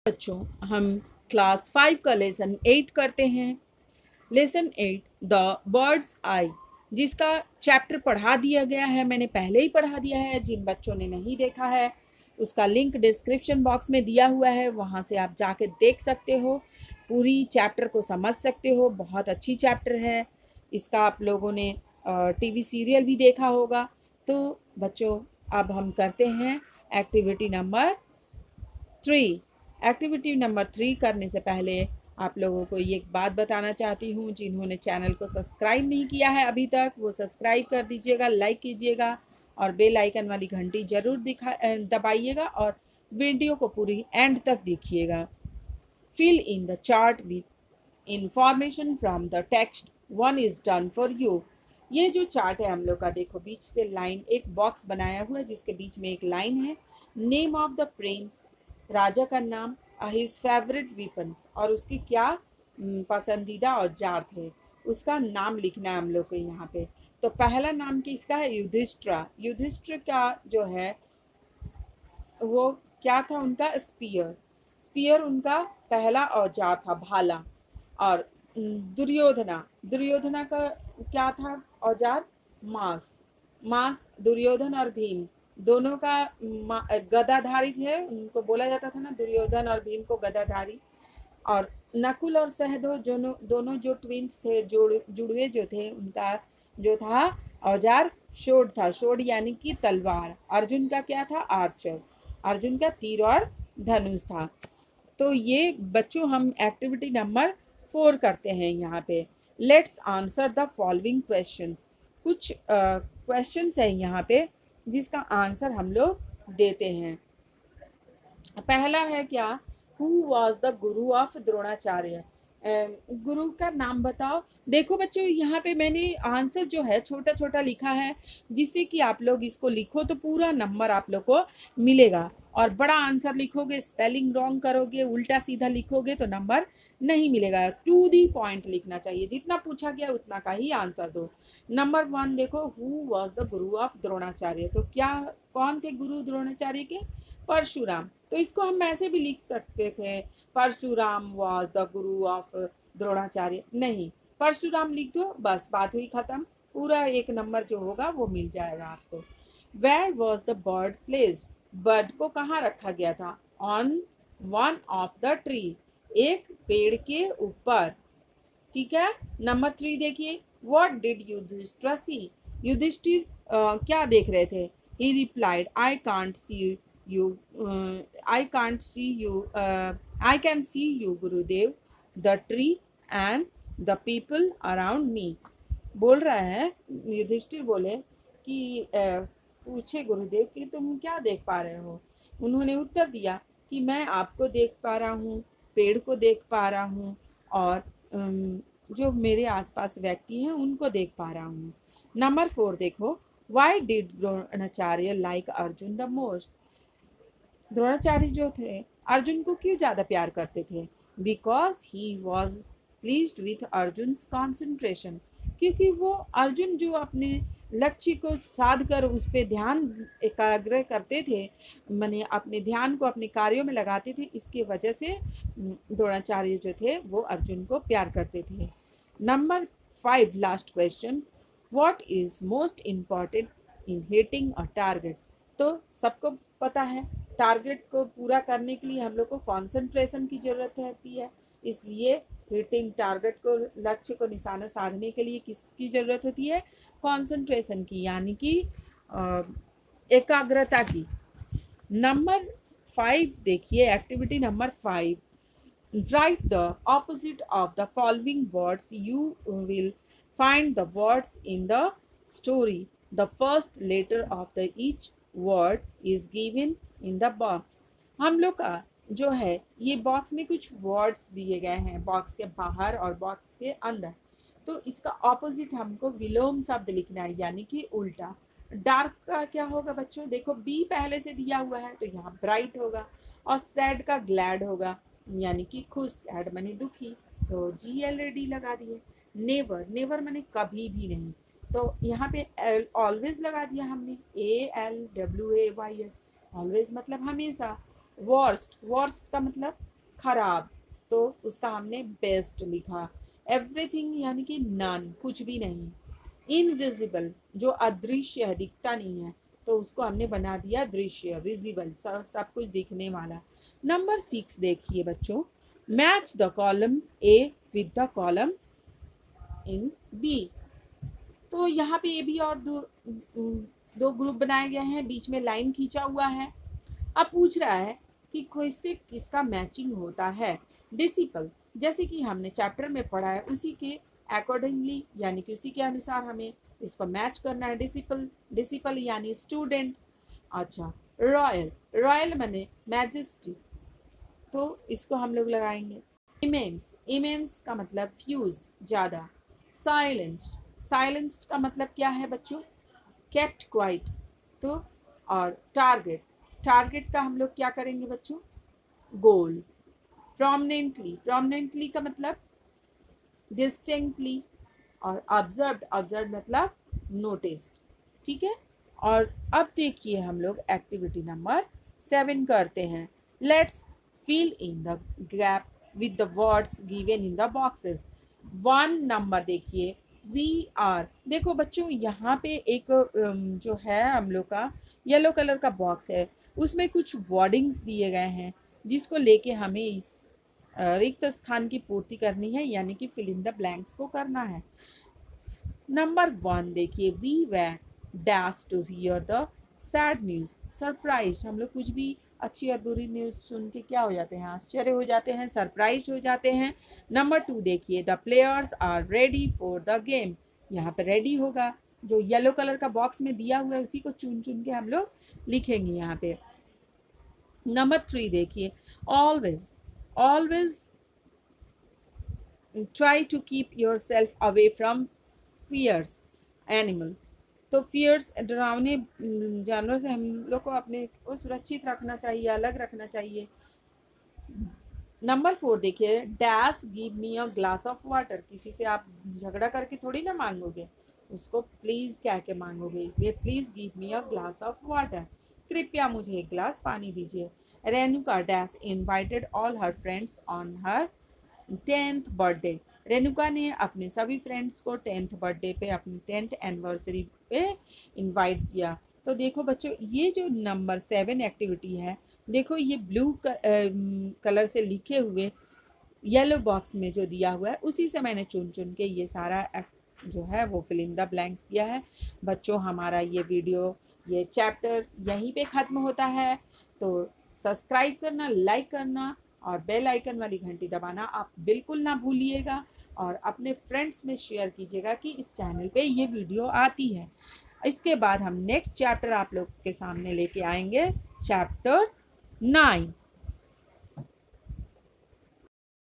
बच्चों, हम क्लास 5 का लेसन 8 करते हैं। लेसन 8 द बर्ड्स आई, जिसका चैप्टर पढ़ा दिया गया है। मैंने पहले ही पढ़ा दिया है। जिन बच्चों ने नहीं देखा है उसका लिंक डिस्क्रिप्शन बॉक्स में दिया हुआ है, वहाँ से आप जाके देख सकते हो, पूरी चैप्टर को समझ सकते हो। बहुत अच्छी चैप्टर है। इसका आप लोगों ने टीवी सीरियल भी देखा होगा। तो बच्चों, अब हम करते हैं एक्टिविटी नंबर 3। एक्टिविटी नंबर 3 करने से पहले आप लोगों को ये एक बात बताना चाहती हूँ, जिन्होंने चैनल को सब्सक्राइब नहीं किया है अभी तक, वो सब्सक्राइब कर दीजिएगा, लाइक कीजिएगा और बेल आइकन वाली घंटी ज़रूर दबाइएगा और वीडियो को पूरी एंड तक देखिएगा। Fill in the chart with information from the text, one is done for you. ये जो चार्ट है हम लोग का, देखो बीच से लाइन, एक बॉक्स बनाया हुआ है जिसके बीच में एक लाइन है। नेम ऑफ द प्रिंस, राजा का नाम, हिज फेवरेट वीपन्स, और उसकी क्या पसंदीदा औजार थे, उसका नाम लिखना है हम लोग को यहाँ पे। तो पहला नाम किसका है? युधिष्ठिर। युधिष्ठिर का जो है वो क्या था? उनका स्पीयर। स्पीयर उनका पहला औजार था, भाला। और दुर्योधना, दुर्योधना का क्या था औजार? मांस। मांस दुर्योधन और भीम दोनों का गदाधारी थे, उनको बोला जाता था ना, दुर्योधन और भीम को गदाधारी। और नकुल और सहदेव दोनों दोनों जो ट्विंस थे, जुड़वे जो थे, उनका जो था औजार शोड था। शोड यानी कि तलवार। अर्जुन का क्या था? आर्चर। अर्जुन का तीर और धनुष था। तो ये बच्चों हम एक्टिविटी नंबर 4 करते हैं यहाँ पे। Let's answer the following questions. कुछ क्वेश्चंस है यहाँ पे जिसका आंसर हम लोग देते हैं। पहला है क्या? Who was the guru of Dronacharya? गुरु का नाम बताओ। देखो बच्चों, यहाँ पे मैंने आंसर जो है छोटा छोटा लिखा है, जिससे कि आप लोग इसको लिखो तो पूरा नंबर आप लोग को मिलेगा। और बड़ा आंसर लिखोगे, स्पेलिंग रॉन्ग करोगे, उल्टा सीधा लिखोगे तो नंबर नहीं मिलेगा। टू दी पॉइंट लिखना चाहिए, जितना पूछा गया उतना का ही आंसर दो। नंबर 1 देखो, who was the guru of Dronacharya? तो क्या, कौन थे गुरु द्रोणाचार्य के? परशुराम। तो इसको हम ऐसे भी लिख सकते थे, Parashuram was the guru of Dronacharya. नहीं, परशुराम लिख दो, बस बात हुई खत्म। पूरा एक नंबर जो होगा वो मिल जाएगा आपको। Where was the bird placed? Bird को कहाँ रखा गया था? On one of the tree, एक पेड़ के ऊपर। ठीक है। नंबर 3 देखिए, what did Yudhishthir see? Yudhishthir क्या देख रहे थे? He replied, I can't see you, I can't see you, I can see you Gurudev, the tree and the people around me. बोल रहा है, युधिष्ठिर बोले कि पूछे गुरुदेव कि तुम क्या देख पा रहे हो? उन्होंने उत्तर दिया कि मैं आपको देख पा रहा हूँ, पेड़ को देख पा रहा हूँ, और जो मेरे आसपास व्यक्ति हैं उनको देख पा रहा हूँ। नंबर 4 देखो, why did Dronacharya like Arjun the most? Dronacharya जो थे अर्जुन को क्यों ज़्यादा प्यार करते थे? Because he was pleased with Arjun concentration, क्योंकि वो अर्जुन जो अपने लक्ष्य को साध कर उस पर ध्यान एकाग्र करते थे, माने अपने ध्यान को अपने कार्यों में लगाते थे, इसके वजह से द्रोणाचार्य जो थे वो अर्जुन को प्यार करते थे। Number 5 last question, what is most important in hitting a target? तो सबको पता है, टारगेट को पूरा करने के लिए हम लोग को कॉन्सेंट्रेशन की ज़रूरत होती है। इसलिए हिटिंग टारगेट को, लक्ष्य को निशाना साधने के लिए किसकी ज़रूरत होती है? कॉन्सेंट्रेशन की, यानी कि एकाग्रता की। नंबर 5 देखिए, activity number 5, write the opposite of the following words. You will find the words in the story. The first letter of the each word is given in the box. हम लोग का जो है ये बॉक्स में कुछ words दिए गए हैं, बॉक्स के बाहर और बॉक्स के अंदर। तो इसका ऑपोजिट हमको विलोम शब्द लिखना है, यानी कि उल्टा। डार्क का क्या होगा बच्चों? देखो बी पहले से दिया हुआ है तो यहाँ ब्राइट होगा, और सैड का ग्लैड होगा, यानी कि खुश। सैड माने दुखी, तो GLAD लगा दिए। नेवर, नेवर माने कभी भी नहीं, तो यहाँ पे ऑलवेज लगा दिया हमने, ALWAYS। ऑलवेज मतलब हमेशा। वर्स्ट, वर्स्ट का मतलब खराब, तो उसका हमने बेस्ट लिखा। एवरीथिंग यानी कि नन, कुछ भी नहीं। इनविजिबल, जो अदृश्य है, दिखता नहीं है, तो उसको हमने बना दिया दृश्य, विजिबल, सब कुछ दिखने वाला। नंबर 6 देखिए बच्चों, match the column A with the column in B. तो यहाँ पे ए बी और दो ग्रुप बनाए गए हैं, बीच में लाइन खींचा हुआ है। अब पूछ रहा है कि किससे किसका मैचिंग होता है। डिसिपल, जैसे कि हमने चैप्टर में पढ़ा है उसी के अकॉर्डिंगली, यानी कि उसी के अनुसार हमें इसको मैच करना है। डिसिपल, डिसिपल यानी स्टूडेंट्स। अच्छा, रॉयल, रॉयल माने मैजेस्टी, तो इसको हम लोग लगाएंगे। इमेंस, इमेंस का मतलब फ्यूज, ज़्यादा। साइलेंस्ड, साइलेंस्ड का मतलब क्या है बच्चों? Kept quiet. तो और टारगेट, टारगेट का हम लोग क्या करेंगे बच्चों? गोल। प्रोमिनेंटली, प्रोमिनेंटली का मतलब डिस्टिंक्टली। और ऑब्जर्व्ड, ऑब्जर्व मतलब नोटिस्ड। ठीक है। और अब देखिए हम लोग एक्टिविटी नंबर 7 करते हैं। Let's fill in the gap with the words given in the boxes. 1 number देखिए, वी आर। देखो बच्चों, यहाँ पे एक जो है हम लोग का येलो कलर का बॉक्स है, उसमें कुछ वर्डिंग्स दिए गए हैं जिसको लेके हमें इस रिक्त स्थान की पूर्ति करनी है, यानी कि फिल इन द ब्लैंक्स को करना है। नंबर 1 देखिए, we were dash to hear the sad news. Surprise, हम लोग कुछ भी अच्छी और बुरी न्यूज़ सुन के क्या हो जाते हैं? आश्चर्य हो जाते हैं, सरप्राइज हो जाते हैं। नंबर 2 देखिए, the players are ready for the game. यहाँ पे रेडी होगा, जो येलो कलर का बॉक्स में दिया हुआ है उसी को चुन चुन के हम लोग लिखेंगे यहाँ पे। नंबर 3 देखिए, always, always try to keep yourself away from fierce animal. तो फियर्स, डरावने जानवर से हम लोग को अपने को सुरक्षित रखना चाहिए, अलग रखना चाहिए। नंबर 4 देखिए, dash give me a glass of water. किसी से आप झगड़ा करके थोड़ी ना मांगोगे, उसको प्लीज़ कह के मांगोगे, इसलिए please give me a glass of water, कृपया मुझे एक ग्लास पानी दीजिए। Renuka dash invited all her friends on her 10th birthday. Renuka ने अपने सभी फ्रेंड्स को 10th बर्थडे पे, अपनी 10th एनिवर्सरी पे इनवाइट किया। तो देखो बच्चों, ये जो नंबर 7 एक्टिविटी है, देखो ये ब्लू कलर से लिखे हुए येलो बॉक्स में जो दिया हुआ है उसी से मैंने चुन चुन के ये सारा जो है वो फिल इन द ब्लैंक्स किया है। बच्चों, हमारा ये वीडियो, ये चैप्टर यहीं पे ख़त्म होता है। तो सब्सक्राइब करना, लाइक करना और बेल आइकन वाली घंटी दबाना आप बिल्कुल ना भूलिएगा, और अपने फ्रेंड्स में शेयर कीजिएगा कि इस चैनल पे ये वीडियो आती है। इसके बाद हम नेक्स्ट चैप्टर आप लोग के सामने लेके आएंगे, चैप्टर 9।